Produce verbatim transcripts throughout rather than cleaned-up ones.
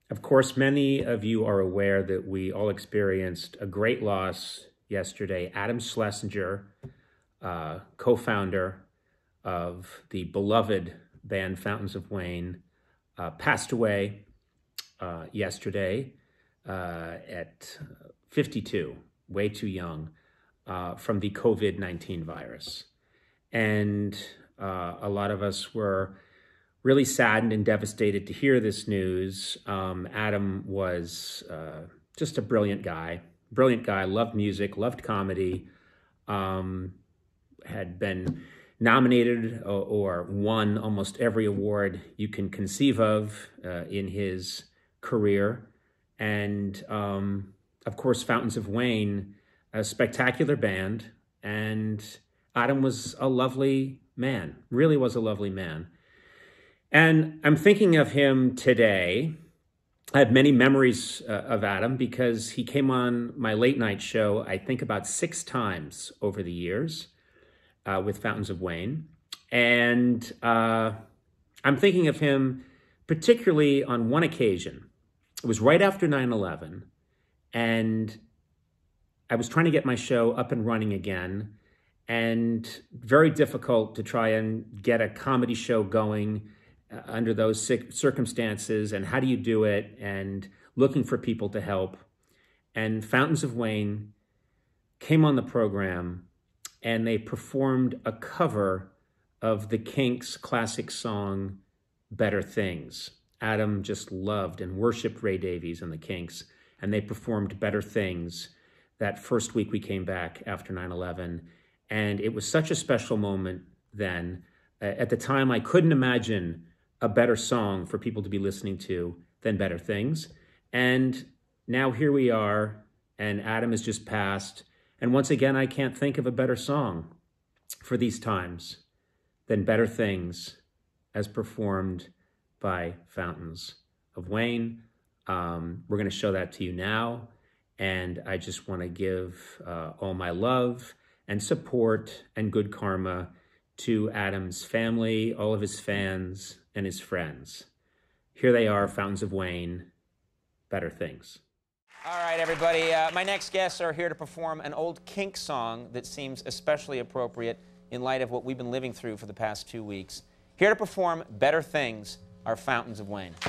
Of course, many of you are aware that we all experienced a great loss yesterday. Adam Schlesinger, uh, co-founder of the beloved band Fountains of Wayne, uh, passed away uh, yesterday uh, at fifty-two, way too young, uh, from the COVID nineteen virus. And uh, a lot of us were really saddened and devastated to hear this news. Um, Adam was uh, just a brilliant guy, brilliant guy, loved music, loved comedy, um, had been nominated or, or won almost every award you can conceive of uh, in his career. And um, of course, Fountains of Wayne, a spectacular band. And Adam was a lovely man, really was a lovely man. And I'm thinking of him today. I have many memories uh, of Adam because he came on my late night show, I think about six times over the years uh, with Fountains of Wayne. And uh, I'm thinking of him particularly on one occasion. It was right after nine eleven, and I was trying to get my show up and running again, and very difficult to try and get a comedy show going Uh, under those circumstances, and how do you do it, and looking for people to help. And Fountains of Wayne came on the program, and they performed a cover of the Kinks' classic song, Better Things. Adam just loved and worshiped Ray Davies and the Kinks, and they performed Better Things that first week we came back after nine eleven. And it was such a special moment then. Uh, at the time, I couldn't imagine a better song for people to be listening to than Better Things. And now here we are, and Adam has just passed. And once again, I can't think of a better song for these times than Better Things as performed by Fountains of Wayne. Um, we're going to show that to you now. And I just want to give uh, all my love and support and good karma to Adam's family, all of his fans, and his friends. Here they are, Fountains of Wayne, Better Things. All right, everybody. Uh, my next guests are here to perform an old Kinks song that seems especially appropriate in light of what we've been living through for the past two weeks. Here to perform Better Things are Fountains of Wayne.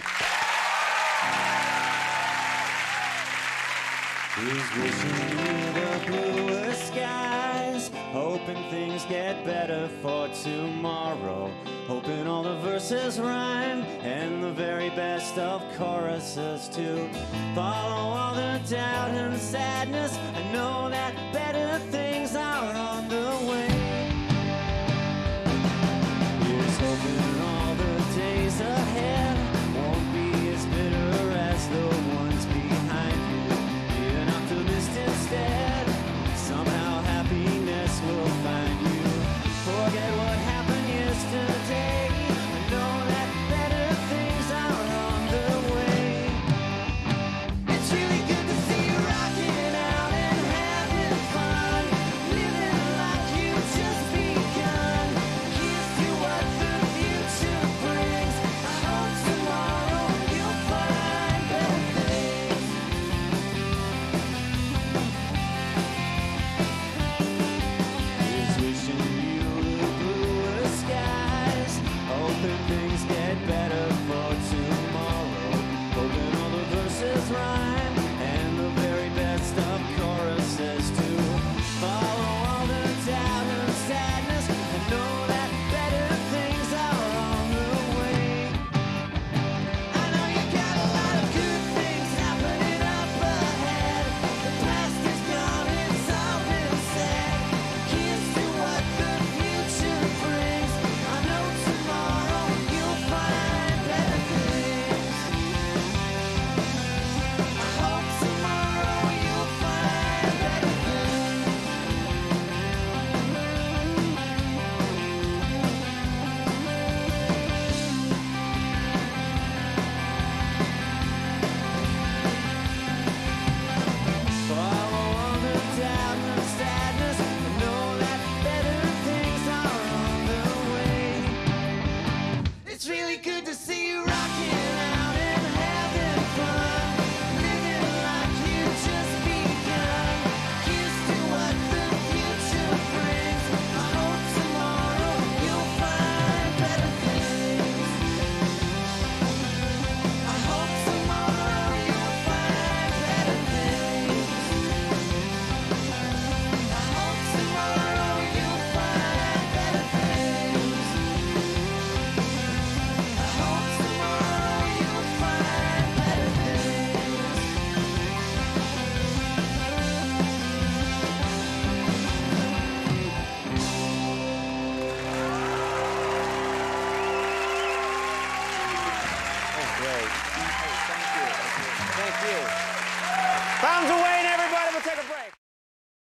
He's wishing you the bluer skies, hoping things get better for tomorrow, hoping all the verses rhyme and the very best of choruses too. Follow all the doubt and sadness, I know that better things are on the way. Here's hoping all the days ahead